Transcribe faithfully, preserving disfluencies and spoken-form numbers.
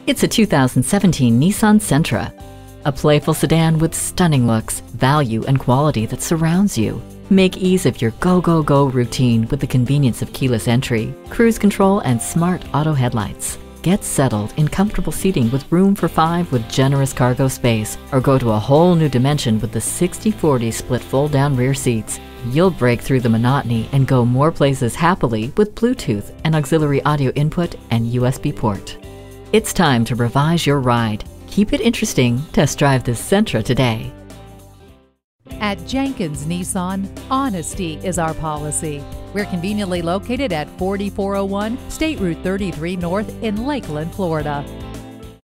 It's a two thousand seventeen Nissan Sentra, a playful sedan with stunning looks, value, and quality that surrounds you. Make ease of your go-go-go routine with the convenience of keyless entry, cruise control, and smart auto headlights. Get settled in comfortable seating with room for five with generous cargo space, or go to a whole new dimension with the sixty forty split fold-down rear seats. You'll break through the monotony and go more places happily with Bluetooth and auxiliary audio input and U S B port. It's time to revise your ride. Keep it interesting. Test drive this Sentra today. At Jenkins Nissan, honesty is our policy. We're conveniently located at forty-four oh one State Route thirty-three North in Lakeland, Florida.